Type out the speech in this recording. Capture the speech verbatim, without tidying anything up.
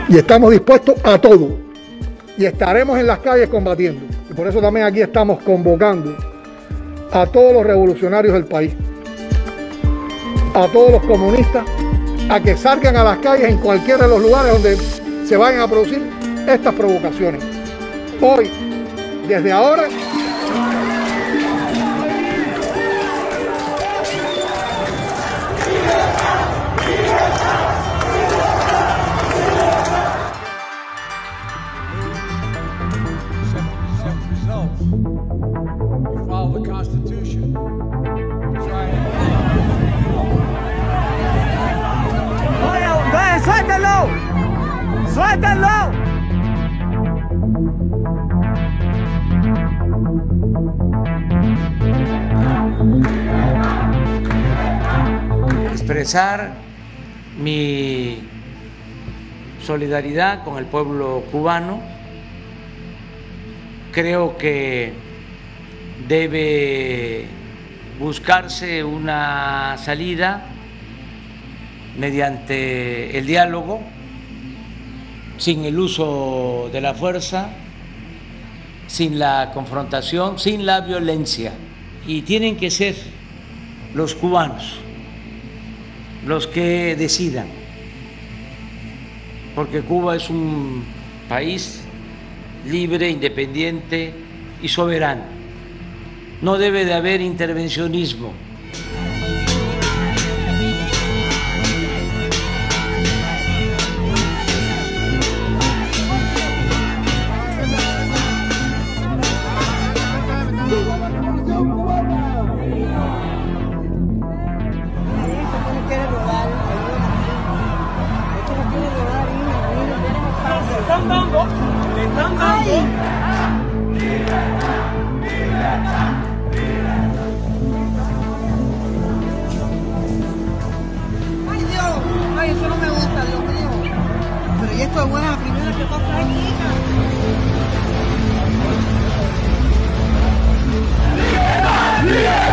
Y estamos dispuestos a todo. Y estaremos en las calles combatiendo. Y por eso también aquí estamos convocando a todos los revolucionarios del país, a todos los comunistas, a que salgan a las calles en cualquiera de los lugares donde se vayan a producir estas provocaciones. Hoy, desde ahora, ¡Suéltalo! ¡Suéltalo! Expresar mi solidaridad con el pueblo cubano. Creo que debe buscarse una salida mediante el diálogo, sin el uso de la fuerza, sin la confrontación, sin la violencia. Y tienen que ser los cubanos los que decidan, porque Cuba es un país libre, independiente y soberano. No debe de haber intervencionismo. Le están dando, le están dando. Ay Dios, ay eso no me gusta, Dios mío. Pero y esto es buena, la primera que pasa aquí. ¡Libertad! ¡Libertad!